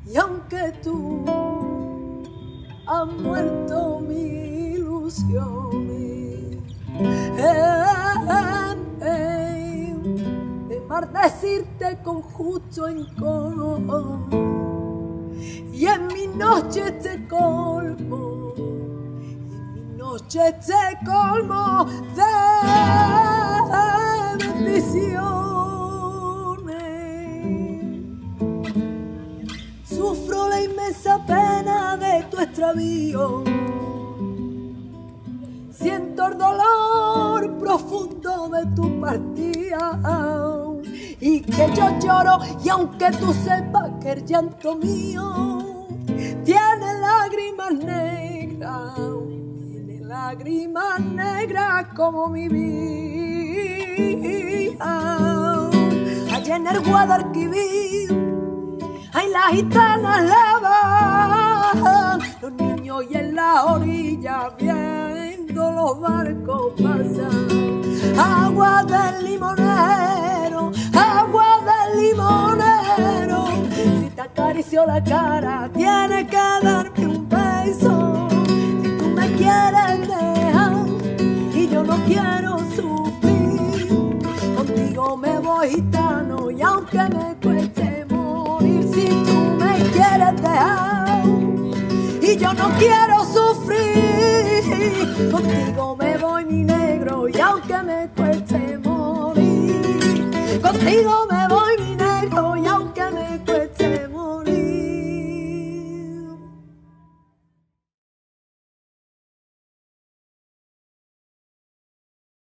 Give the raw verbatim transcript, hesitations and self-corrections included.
Y aunque tú has muerto mi ilusión, eh, eh, de maldecirte con justo encono, y en mi noche te colmo, y en mi noche te colmo de bendiciones. Sufro la inmensa pena de tu extravío, siento el dolor profundo de tu partida, y que yo lloro, y aunque tú sepas que el llanto mío tiene lágrimas negras, tiene lágrimas negras como mi vida. Allá en el Guadalquivir, ay, las gitanas lavan, los niños y en la orilla viendo los barcos pasar. Agua del limonero, agua del limonero, si te acaricio la cara tienes que darme un beso. Si tú me quieres dejar y yo no quiero sufrir, contigo me voy, gitano, y aunque me cueste morir. Si tú me quieres dejar y yo no quiero sufrir, contigo me voy, mi negro, y aunque me cueste morir, contigo me